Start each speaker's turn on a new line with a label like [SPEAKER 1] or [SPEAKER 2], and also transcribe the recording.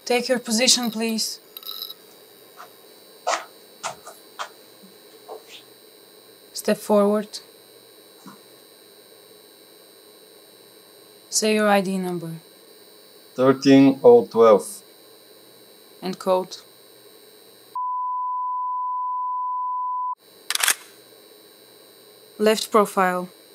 [SPEAKER 1] Take your position, please. Step forward. Say your ID number.
[SPEAKER 2] 13012.
[SPEAKER 1] And code. Left profile.